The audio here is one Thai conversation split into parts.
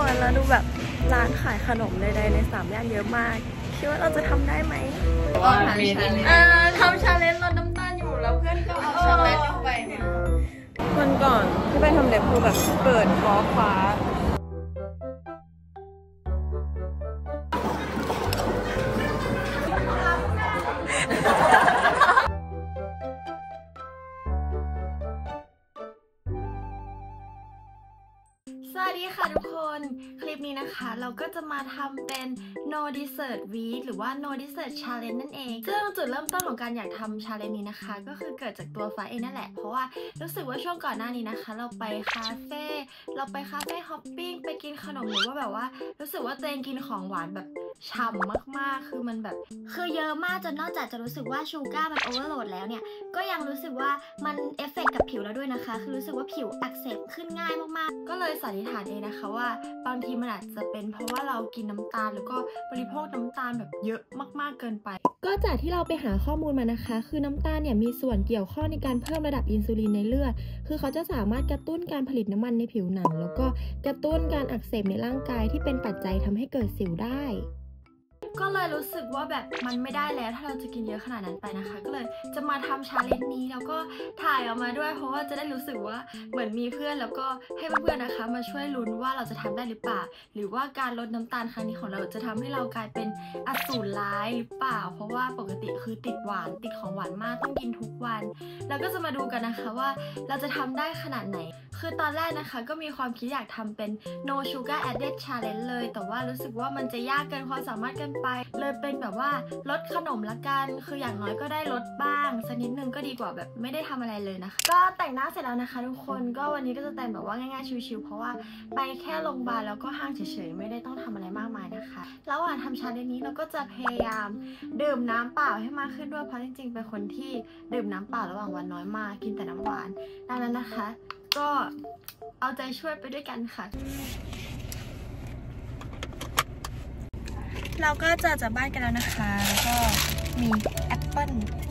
คนแล้วดูแบบร้านขายขนมใดๆใน3 ย่านเยอะมากคิดว่าเราจะทำได้ไหมทำชาเลนจ์ลดน้ำตาลอยู่แล้วเพื่อนก็เอาช็อกโกแลตลงไปวันก่อนที่ไปทำเล็บคือแบบเปิดท้อฟ้าสวัสดีค่ะทุกคนคลิปนี้นะคะเราก็จะมาทำเป็น no dessert week หรือว่า no dessert challenge นั่นเองซึ่งจุดเริ่มต้นของการอยากทำ challenge นี้นะคะก็คือเกิดจากตัวฟ้าเองนั่นแหละเพราะว่ารู้สึกว่าช่วงก่อนหน้านี้นะคะเราไปคาเฟ่ฮอปปิ้งไปกินขนมหรือว่าแบบว่ารู้สึกว่าตัวเองกินของหวานแบบฉ่ำมากๆคือมันแบบคือเยอะมากจนนอกจากจะรู้สึกว่าชูการ์มันโอเวอร์โหลดแล้วเนี่ยก็ยังรู้สึกว่ามันเอฟเฟกต์กับผิวเราด้วยนะคะคือรู้สึกว่าผิวอักเสบขึ้นง่ายมากๆก็เลยสันนิษฐานเองนะคะว่าบางทีมันอาจจะเป็นเพราะว่าเรากินน้ำตาลแล้วก็บริโภคน้ำตาลแบบเยอะมากๆเกินไปก็จากที่เราไปหาข้อมูลมานะคะคือน้ำตาลเนี่ยมีส่วนเกี่ยวข้องในการเพิ่มระดับอินซูลินในเลือดคือเขาจะสามารถกระตุ้นการผลิตน้ำมันในผิวหนังแล้วก็กระตุ้นการอักเสบในร่างกายที่เป็นปัจจัยทำให้เกิดสิวได้ก็เลยรู้สึกว่าแบบมันไม่ได้แล้วถ้าเราจะกินเยอะขนาดนั้นไปนะคะก็เลยจะมาทำชาเลนจ์นี้แล้วก็ถ่ายออกมาด้วยเพราะว่าจะได้รู้สึกว่าเหมือนมีเพื่อนแล้วก็ให้เพื่อนๆนะคะมาช่วยลุ้นว่าเราจะทำได้หรือเปล่าหรือว่าการลดน้ำตาลครั้งนี้ของเราจะทำให้เรากลายเป็นอสูรร้ายหรือเปล่าเพราะว่าปกติคือติดหวานติดของหวานมากต้องกินทุกวันแล้วก็จะมาดูกันนะคะว่าเราจะทำได้ขนาดไหนคือตอนแรกนะคะก็มีความคิดอยากทำเป็น no sugar added challenge เลยแต่ว่ารู้สึกว่ามันจะยากเกินความสามารถเกินไปเลยเป็นแบบว่าลดขนมละกันคืออย่างน้อยก็ได้ลดบ้างสักนิดนึงก็ดีกว่าแบบไม่ได้ทำอะไรเลยนะคะก็แต่งหน้าเสร็จแล้วนะคะทุกคนก็วันนี้ก็จะแต่งแบบว่าง่ายๆชิวๆเพราะว่าไปแค่โรงพยาบาลแล้วก็ห้างเฉยๆไม่ได้ต้องทำอะไรมากมายนะคะระหว่างทำชาเลนจ์นี้เราก็จะพยายามดื่มน้ำเปล่าให้มากขึ้นด้วยเพราะจริงๆเป็นคนที่ดื่มน้ำเปล่าระหว่างวันน้อยมากกินแต่น้ำหวานดังนั้นนะคะก็เอาใจช่วยไปด้วยกันค่ะเราก็จะจากบ้านกันแล้วนะคะแล้วก็มีแอปเปิ้ล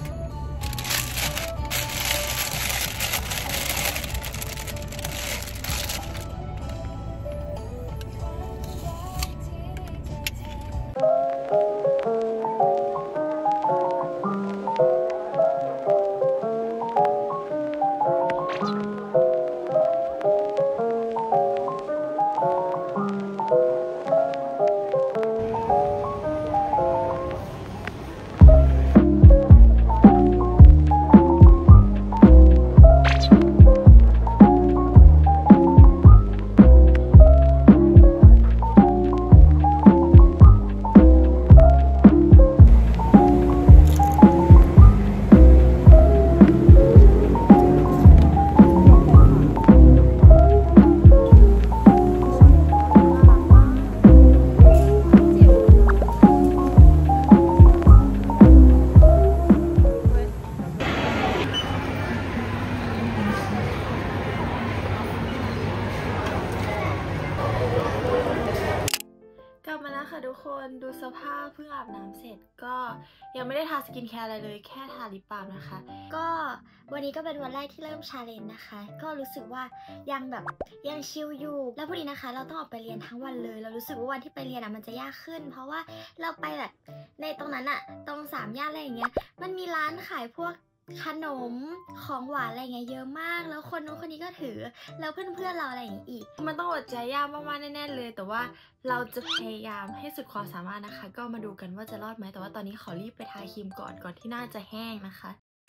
ทุกคนดูสภาพเพิ่งอาบน้ำเสร็จก็ยังไม่ได้ทาสกินแคร์อะไรเลยแค่ทาลิปบาล์มนะคะก็วันนี้ก็เป็นวันแรกที่เริ่มชาเลนจ์นะคะก็รู้สึกว่ายังชิลอยู่แล้วพอดีนะคะเราต้องออกไปเรียนทั้งวันเลยเรารู้สึกว่าวันที่ไปเรียนมันจะยากขึ้นเพราะว่าเราไปแบบในตรงนั้นตรง3 ย่านอะไรอย่างเงี้ยมันมีร้านขายพวกขนมของหวานอะไรเงี้ยเยอะมากแล้วคนนู้นคนนี้ก็ถือแล้วเพื่อนเราอะไรอย่างงี้อีกมันต้องอดใจยากมากๆแน่ๆเลยแต่ว่าเราจะพยายามให้สุดความสามารถนะคะก็มาดูกันว่าจะรอดไหมแต่ว่าตอนนี้ขอรีบไปทาครีมก่อนที่หน้าจะแห้งนะคะ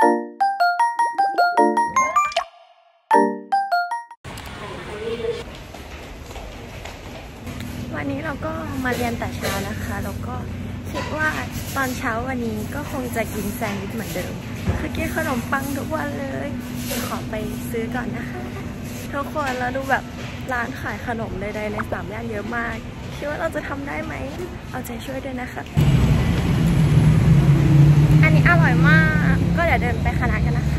วันนี้เราก็มาเรียนแต่เช้านะคะแล้วก็คิดว่าตอนเช้าวันนี้ก็คงจะกินแซนด์วิชเหมือนเดิมคือกินขนมปังทุกวันเลยขอไปซื้อก่อนนะคะทุกคนแล้วดูแบบร้านขายขนมใดๆใน3 ย่านเยอะมากคิดว่าเราจะทำได้ไหมเอาใจช่วยด้วยนะคะอันนี้อร่อยมากก็เดี๋ยวเดินไปคณะกันนะคะ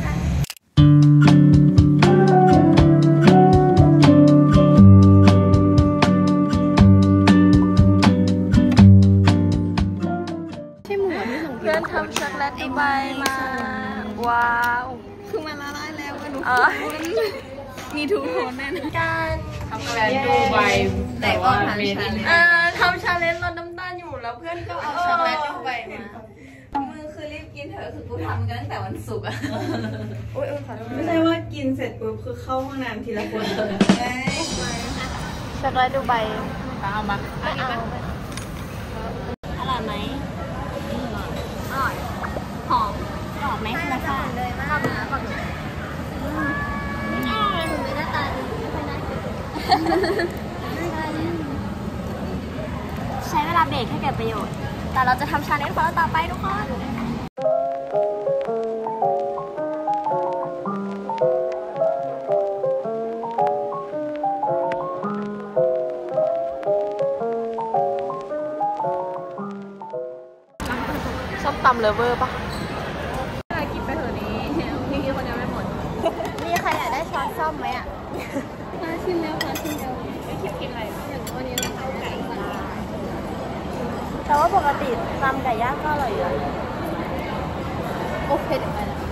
เพื่อนทำช็อกโกแลตดูไบมาว้าวคือมันละลายแล้วอะทุกคนมีทูโทนแน่นอนการช็อกโกแลตดูไบแต่ว่าทำชาเลนจ์ลดน้ำตาลอยู่แล้วเพื่อนก็เอาช็อกโกแลตลงไปมามือคือรีบกินเถอะคือกูทำกันตั้งแต่วันศุกร์อะไม่ใช่ว่ากินเสร็จปุ๊บคือเข้าห้องน้ำทีละคนช็อกโกแลตดูใบเอามาไม่เอาอร่อยไหมอร่อยหอมกรอบไหมคุณภาพเลยมากนะกรอบอร่อยถึงหน้าตาดีไม่ค่อยน่ากินใช้เวลาเบรกให้เกิดประโยชน์แต่เราจะทำชาเลนจ์ของเราต่อไปทุกคนส้มตำเลเวอร์ปะกินไปเถอะนี้พี่คนเดียวไม่หมดมีใครอยากได้ช้อนส้มไหมอ่ะชิมแล้วไม่คิดกินอะไรอย่างวันนี้เราเข้าไก่แต่ว่าปกติตำไก่ย่างก็อร่อยอยู่โอเคเดี๋ยวไปนะ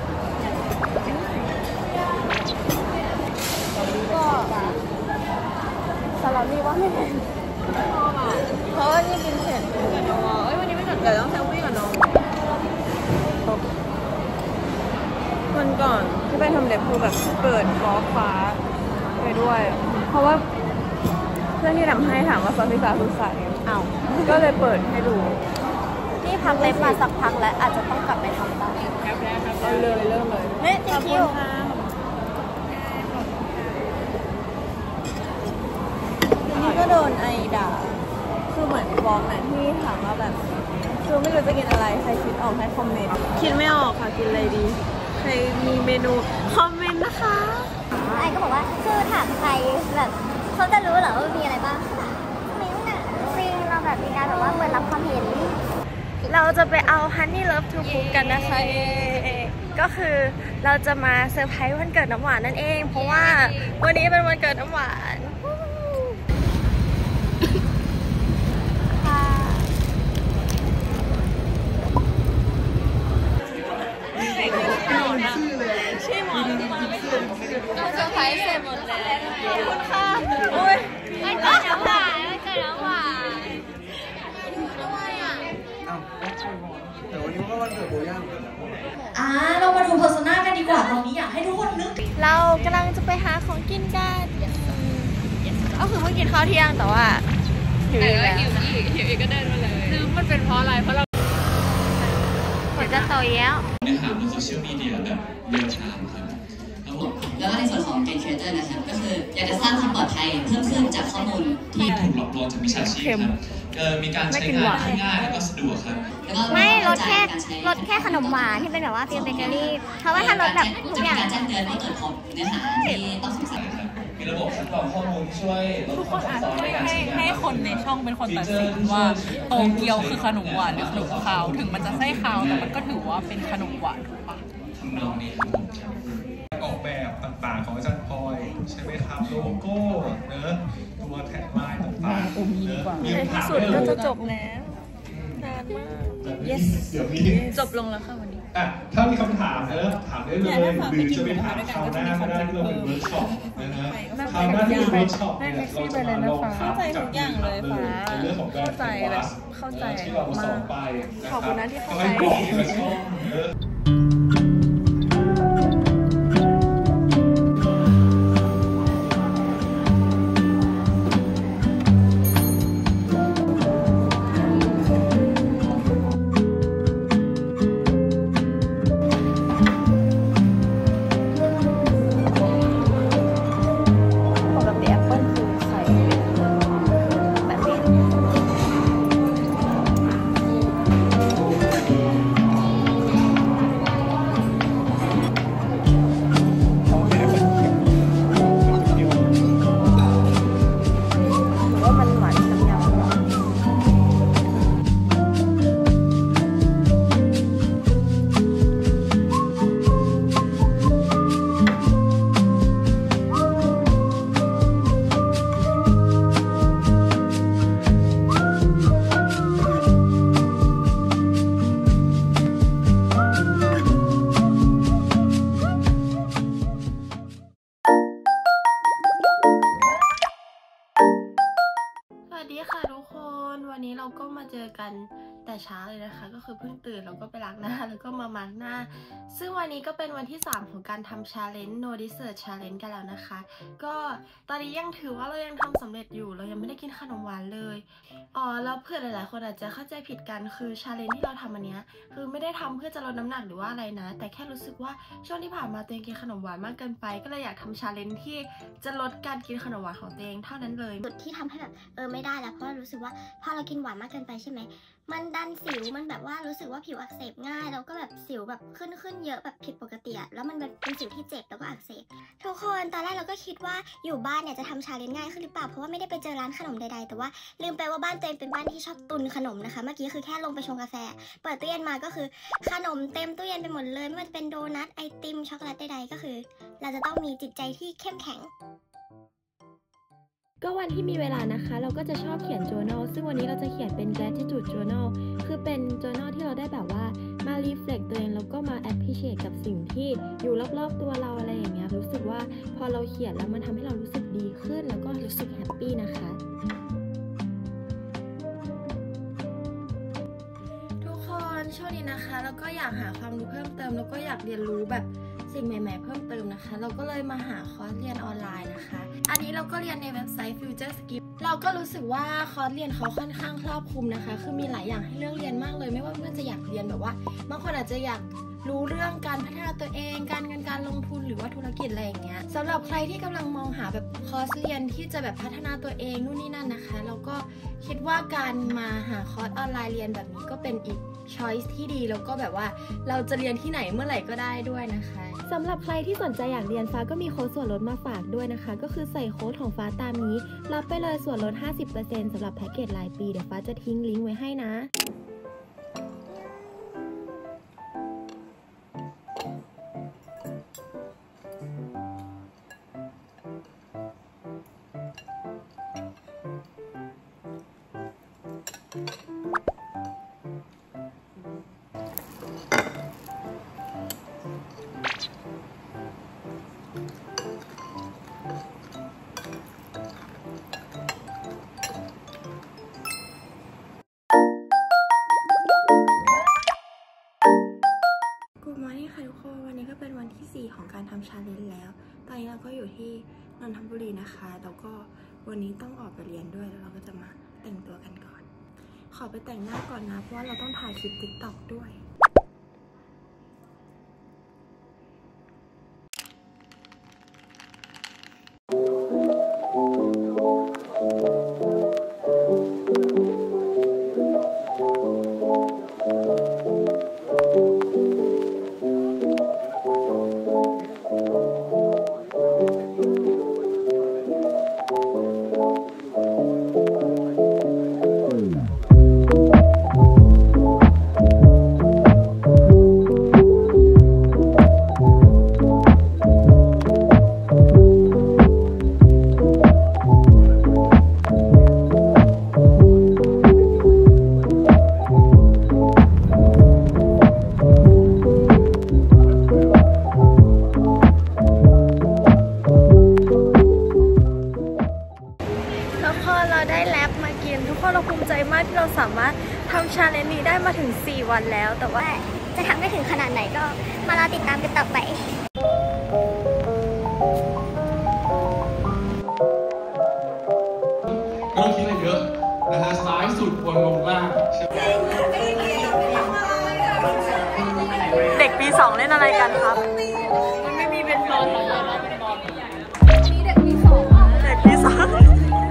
ก็สลัดนี่ว่าไม่เผ็ดเพราะว่านี่กินเผ็ดวันนี้ไม่จัดเลยต้องเซลฟี่กับน้องวันก่อนที่ไปทำเล็บคือแบบเปิดฟอฟ้าไปด้วยเพราะว่าเพื่อนที่ทำให้ถามว่าฟอฟ้าคือใครก็เลยเปิดให้ดูนี่พักเล็บมาสักพักแล้วอาจจะต้องกลับไปทำบ้างเอาเลยเริ่มเลยเฮ้ยติ๊กคิวนี่ก็โดนไอด่าคือเหมือนฟ้องนะที่ถามว่าแบบคือไม่รู้จะกินอะไรใครคิดออกให้คอมเมนต์คิดไม่ออกค่ะกินอะไรดีใครมีเมนูคอมเมนต์นะคะไอก็บอกว่าคือถามใครแบบเขาจะรู้เหรอว่ามีอะไรบ้างไม่รู้น่ะจริงเราแบบมีการแบบว่าเปิดรับความเห็นเราจะไปเอา Honey Love to Cook กันนะคะก็คือเราจะมาเซอร์ไพรส์วันเกิดน้ำหวานนั่นเองเพราะว่าวันนี้เป็นวันเกิดน้ำหวานชื่อหมอเราเซอร์ไพรส์เสร็จหมดแล้วขอบคุณค่ะอุ้ยวันเกิดน้ำหวานวันเกิดน้ำหวานทำไมอ่ะแต่วันนี้ก็วันเกิดโบย่างเรามาดูเพอร์โซนากันดีกว่าตอนนี้อยากให้ทุกคนนึกเรากำลังจะไปหาของกินกันก็คือเพิ่งกินข้าวเที่ยงแต่ว่าหิวอีกก็เดินมาเลยคือมันเป็นเพราะอะไรเพราะเราหัวจะโตแล้วเนื้อหาบนโซเชียลมีเดียแบบเรียลไทม์ครับแล้วก็ในส่วนของเป็นครีเอเตอร์นะครับก็คืออยากจะสร้างความปลอดภัยเพิ่มขึ้นจากข้อมูลที่ถูกหลอกลวงจากมิจฉาชีพครับมีการใช้งานที่ง่ายและก็สะดวกครับไม่ลดแค่ขนมหวานที่เป็นแบบว่าฟิลเบเกอรี่เพราะว่าถ้าลดแบบทุกอย่างการแจ้งเตือนเมื่อเกิดพบเนื้อหาที่ต้องสงสัยมีระบบคัดกรองข้อมูลที่ช่วยลดความซับซ้อนในการใช้งานให้คนในช่องเป็นคนตัดสินว่าโตเกียวคือขนมหวานหรือขนมคาวถึงมันจะไส้คาวแต่มันก็ถือว่าเป็นขนมหวานถูกปะทำนองนี้ครับออกแบบต่างๆของอาจารย์พลอยใช่ไหมครับโลโก้เนอะตัวแท็กไลน์ต่างๆในที่สุดก็จะจบแล้วนานมาก yes เดี๋ยวมีจบลงแล้วค่ะวันนี้ถ้ามีคำถามถามได้เลยหรือจะไปถามคราวหน้าก็ได้ที่เราเป็นเวิร์กช็อปนะฮะคราวหน้าที่เป็นเวิร์กช็อปเนี่ยเราจะมาลองถามจากที่ถามเลยในเรื่องของการเป็นคลาสที่เราสอนไปนะครับก็ให้บอกที่มาชอบมาเจอกันแต่เช้าเลยนะคะก็คือเพิ่งตื่นแล้วก็ไปล้างหน้าแล้วก็มามาร์กหน้าซึ่งวันนี้ก็เป็นวันที่3ของการทำ challenge no dessert challenge กันแล้วนะคะก็ตอนนี้ยังถือว่าเรายังทำสำเร็จอยู่เรายังไม่ได้กินขนมหวานเลยแล้วเพื่อนหลายๆคนอาจจะเข้าใจผิดกันคือ challenge ที่เราทำอันเนี้ยคือไม่ได้ทำเพื่อจะลดน้ำหนักหรือว่าอะไรนะแต่แค่รู้สึกว่าช่วงที่ผ่านมาตัวเองกินขนมหวานมากเกินไปก็เลยอยากทำ challenge ที่จะลดการกินขนมหวานของตัวเองเท่านั้นเลยจุดที่ทำให้แบบไม่ได้แล้วเพราะรู้สึกว่าพอเรากินหวานมากเกินไปใช่ไหมมันดันสิวมันแบบว่ารู้สึกว่าผิวอักเสบง่ายแล้วก็แบบสิวแบบขึ้นเยอะแบบผิดปกติอะแล้วมันเป็นสิวที่เจ็บแล้วก็อักเสบทุกคนตอนแรกเราก็คิดว่าอยู่บ้านเนี่ยจะทำชาเลนจ์ง่ายขึ้นหรือเปล่าเพราะว่าไม่ได้ไปเจอร้านขนมใดๆแต่ว่าลืมไปว่าบ้านตัวเองเป็นบ้านที่ชอบตุนขนมนะคะเมื่อกี้คือแค่ลงไปชงกาแฟเปิดตู้เย็นมาก็คือขนมเต็มตู้เย็นไปหมดเลยไม่ว่าจะเป็นโดนัทไอติมช็อกโกแลตใดๆก็คือเราจะต้องมีจิตใจที่เข้มแข็งก็วันที่มีเวลานะคะเราก็จะชอบเขียน journal ซึ่งวันนี้เราจะเขียนเป็น gratitude journal คือเป็น journal ที่เราได้แบบว่ามา reflect ตัวเองแล้วก็มา appreciate กับสิ่งที่อยู่รอบๆตัวเราอะไรอย่างเงี้ยรู้สึกว่าพอเราเขียนแล้วมันทำให้เรารู้สึกดีขึ้นแล้วก็รู้สึกแฮปปี้นะคะทุกคนช่วงนี้นะคะแล้วก็อยากหาความรู้เพิ่มเติมแล้วก็อยากเรียนรู้แบบสิ่งใหม่ๆเพิ่มเติมนะคะเราก็เลยมาหาคอร์สเรียนออนไลน์นะคะอันนี้เราก็เรียนในเว็บไซต์ Future Skip เราก็รู้สึกว่าคอร์สเรียนเขาค่อนข้างครอบคลุมนะคะคือมีหลายอย่างให้เลือกเรียนมากเลยไม่ว่าเพื่อนจะอยากเรียนแบบว่าบางคนอาจจะอยากรู้เรื่องการพัฒนาตัวเองการเงินการลงทุนหรือว่าธุรกิจอะไรอย่างเงี้ยสำหรับใครที่กำลังมองหาแบบคอร์สเรียนที่จะแบบพัฒนาตัวเองนู่นนี่นั่นนะคะเราก็คิดว่าการมาหาคอร์สออนไลน์เรียนแบบนี้ก็เป็นอีกchoice ที่ดีแล้วก็แบบว่าเราจะเรียนที่ไหนเมื่อไหร่ก็ได้ด้วยนะคะสำหรับใครที่สนใจอยากเรียนฟ้าก็มีโค้ดส่วนลดมาฝากด้วยนะคะก็คือใส่โค้ดของฟ้าตามนี้รับไปเลยส่วนลด 50% สำหรับแพ็กเกจรายปีเดี๋ยวฟ้าจะทิ้งลิงก์ไว้ให้นะวันนี้ก็เป็นวันที่4ของการทำชาเลนจ์แล้วตอนนี้เราก็อยู่ที่นนทบุรีนะคะแล้วก็วันนี้ต้องออกไปเรียนด้วยแล้วเราก็จะมาแต่งตัวกันก่อนขอไปแต่งหน้าก่อนนะเพราะว่าเราต้องถ่ายคลิป TikTok ด้วยเราภูมิใจมากที่เราสามารถทำชาเลนจ์นี้ได้มาถึง4 วันแล้วแต่ว่าจะทำได้ถึงขนาดไหนก็มารอติดตามกันต่อไปไม่ต้องคิดอะไรเยอะนะฮะซ้ายสุดวนลงล่างเด็กปี 2เล่นอะไรกันครับมันไม่มีเป็นบอลหรอกเราเป็นบอลนี่เด็กปี 2เด็กปี 2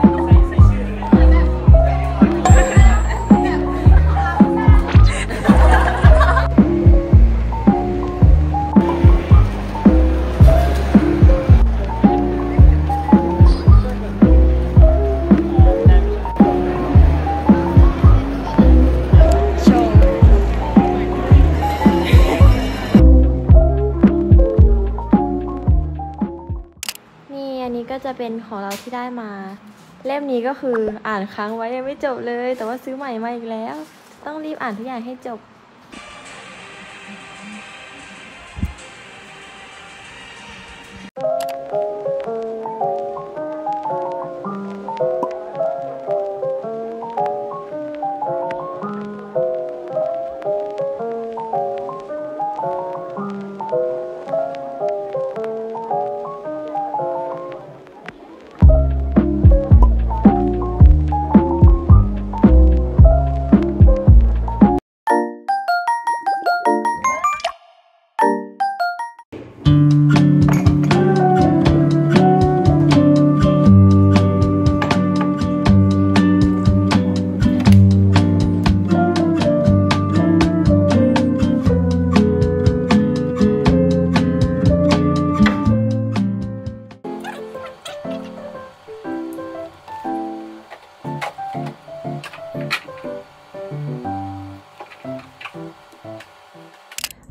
ก็จะเป็นของเราที่ได้มาเล่มนี้ก็คืออ่านค้างไว้ยังไม่จบเลยแต่ว่าซื้อใหม่มาอีกแล้วต้องรีบอ่านทุกอย่างให้จบ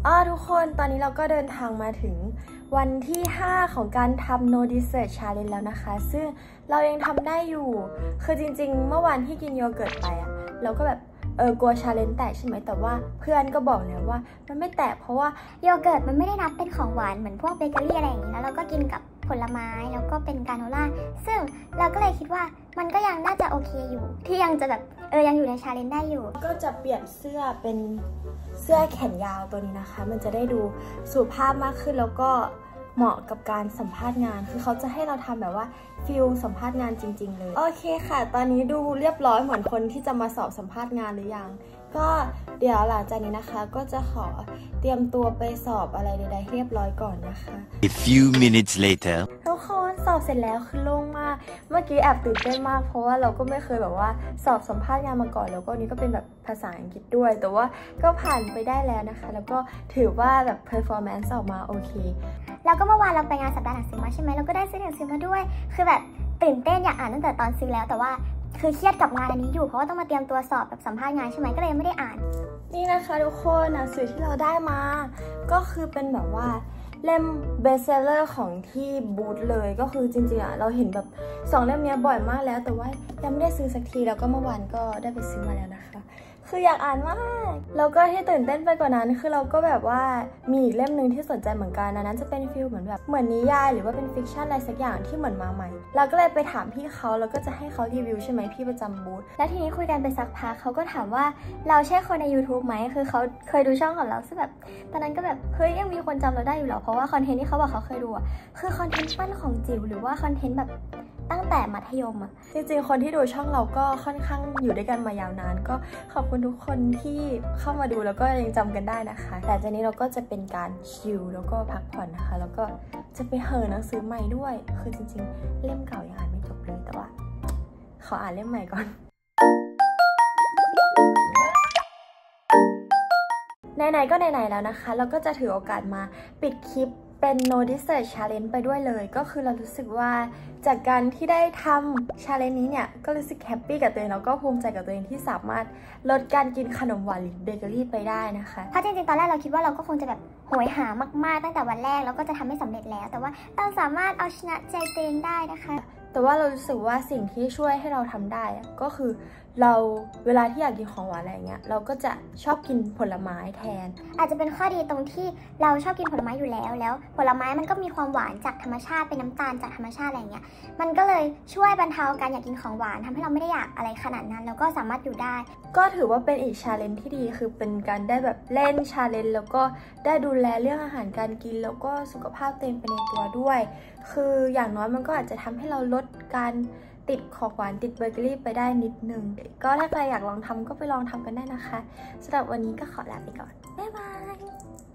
ทุกคนตอนนี้เราก็เดินทางมาถึงวันที่ 5 ของการทำ No Dessert Challenge แล้วนะคะซึ่งเรายังทำได้อยู่คือจริงๆเมื่อวานที่กินโยเกิร์ตไปอะเราก็แบบกลัว challenge แตกใช่ไหมแต่ว่าเพื่อนก็บอกแล้วว่ามันไม่แตกเพราะว่าโยเกิร์ตมันไม่ได้นับเป็นของหวานเหมือนพวกเบเกอรี่อะไรอย่างนี้แล้วเราก็กินกับผลไม้แล้วก็เป็นกราโนล่าซึ่งเราก็เลยคิดว่ามันก็ยังน่าจะโอเคอยู่ที่ยังจะแบบยังอยู่ใน challenge ได้อยู่ก็จะเปลี่ยนเสื้อเป็นเสื้อแขนยาวตัวนี้นะคะมันจะได้ดูสุภาพมากขึ้นแล้วก็เหมาะกับการสัมภาษณ์งานคือเขาจะให้เราทำแบบว่าฟิลสัมภาษณ์งานจริงๆเลยโอเคค่ะตอนนี้ดูเรียบร้อยเหมือนคนที่จะมาสอบสัมภาษณ์งานหรือยังก็เดี๋ยวหลังจากนี้นะคะก็จะขอเตรียมตัวไปสอบอะไรใดๆเรียบร้อยก่อนนะคะ A few minutes later ทุกคนสอบเสร็จแล้วคือโล่งมากเมื่อกี้แอบตื่นเต้นมากเพราะว่าเราก็ไม่เคยแบบว่าสอบสัมภาษณ์งานมาก่อนแล้วก็นี้ก็เป็นแบบภาษาอังกฤษด้วยแต่ว่าก็ผ่านไปได้แล้วนะคะแล้วก็ถือว่าแบบ performance ออกมาโอเคแล้วก็เมื่อวานเราไปงานสัปดาห์หนังสือมาใช่ไหมเราก็ได้ซื้อหนังสือมาด้วยคือแบบตื่นเต้นอยากอ่านตั้งแต่ตอนซื้อแล้วแต่ว่าคือเครียดกับงานอันนี้อยู่เพราะว่าต้องมาเตรียมตัวสอบแบบสัมภาษณ์งานใช่ไหมก็เลยไม่ได้อ่านนี่นะคะทุกคนหนังสือที่เราได้มาก็คือเป็นแบบว่าเล่มเบสเซลเลอร์ของที่บูธเลยก็คือจริงๆเราเห็นแบบ2 เล่มนี้บ่อยมากแล้วแต่ว่ายังไม่ได้ซื้อสักทีแล้วก็เมื่อวานก็ได้ไปซื้อมาแล้วนะคะคืออยากอ่านมากแล้วก็ที่ตื่นเต้นไปกว่านั้นคือเราก็แบบว่ามีอีกเล่มหนึ่งที่สนใจเหมือนกันนั้นจะเป็นฟิลเหมือนแบบเหมือนนิยายหรือว่าเป็นฟิกชันอะไรสักอย่างที่เหมือนมาใหม่เราก็เลยไปถามพี่เขาแล้วก็จะให้เขารีวิวใช่ไหมพี่ประจำบูธและทีนี้คุยกันไปสักพักเขาก็ถามว่าเราใช่คนใน YouTube ไหมคือเขาเคยดูช่องของเราซึ่งแบบตอนนั้นก็แบบเฮ้ยยังมีคนจำเราได้อยู่หรอเพราะว่าคอนเทนต์ที่เขาบอกเขาเคยดูคือคอนเทนต์ปั้นของจิ๋วหรือว่าคอนเทนต์แบบตั้งแต่มัธยมจริงๆคนที่ดูช่องเราก็ค่อนข้างอยู่ด้วยกันมายาวนานก็ขอบคุณทุกคนที่เข้ามาดูแล้วก็ยังจำกันได้นะคะแต่จากนี้เราก็จะเป็นการชิลแล้วก็พักผ่อนนะคะแล้วก็จะไปเห่อหนังสือใหม่ด้วยคือจริงๆเล่มเก่ายังอ่านไม่จบเลยแต่ว่าขออ่านเล่มใหม่ก่อนไหนๆก็ไหนๆแล้วนะคะเราก็จะถือโอกาสมาปิดคลิปเป็น No Dessert Challenge ไปด้วยเลยก็คือเรารู้สึกว่าจากการที่ได้ทำ Challenge นี้เนี่ยก็รู้สึกแฮปปี้กับตัวเองแล้วก็ภูมิใจกับตัวเองที่สามารถลดการกินขนมหวานหรือเบเกอรี่ไปได้นะคะเพราะจริงๆตอนแรกเราคิดว่าเราก็คงจะแบบโหยหามากๆตั้งแต่วันแรกแล้วก็จะทำให้สำเร็จแล้วแต่ว่าเราสามารถเอาชนะใจตัวเองได้นะคะแต่ว่าเรารู้สึกว่าสิ่งที่ช่วยให้เราทำได้ก็คือเราเวลาที่อยากกินของหวานอะไรเงี้ยเราก็จะชอบกินผลไม้แทนอาจจะเป็นข้อดีตรงที่เราชอบกินผลไม้อยู่แล้วผลไม้มันก็มีความหวานจากธรรมชาติเป็นน้ำตาลจากธรรมชาติอะไรเงี้ยมันก็เลยช่วยบรรเทาการอยากกินของหวานทำให้เราไม่ได้อยากอะไรขนาดนั้นแล้วก็สามารถอยู่ได้ก็ถือว่าเป็นอีก challenge ที่ดีคือเป็นการได้แบบเล่น challenge แล้วก็ได้ดูแลเรื่องอาหารการกินแล้วก็สุขภาพตัวเองไปในตัวด้วยคืออย่างน้อยมันก็อาจจะทำให้เราลดการติดของหวานติดเบเกอรี่ไปได้นิดนึงก็ถ้าใครอยากลองทำก็ไปลองทำกันได้นะคะสำหรับวันนี้ก็ขอลาไปก่อนบ๊ายบาย